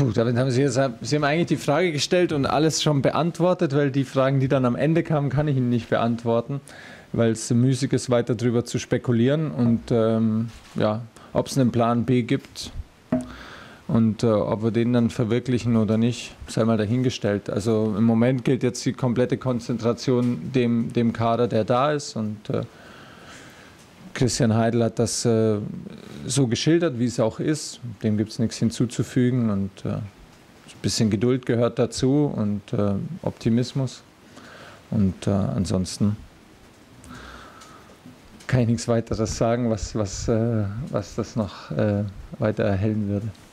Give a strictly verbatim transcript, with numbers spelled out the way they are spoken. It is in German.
Puh, damit haben Sie jetzt, Sie haben eigentlich die Frage gestellt und alles schon beantwortet, weil die Fragen, die dann am Ende kamen, kann ich Ihnen nicht beantworten, weil es müßig ist, weiter darüber zu spekulieren und ähm, ja, ob es einen Plan B gibt und äh, ob wir den dann verwirklichen oder nicht, sei mal dahingestellt. Also im Moment gilt jetzt die komplette Konzentration dem, dem Kader, der da ist und äh, Christian Heidel hat das äh, so geschildert, wie es auch ist. Dem gibt es nichts hinzuzufügen und äh, ein bisschen Geduld gehört dazu und äh, Optimismus. Und äh, ansonsten kann ich nichts weiteres sagen, was, was, äh, was das noch äh, weiter erhellen würde.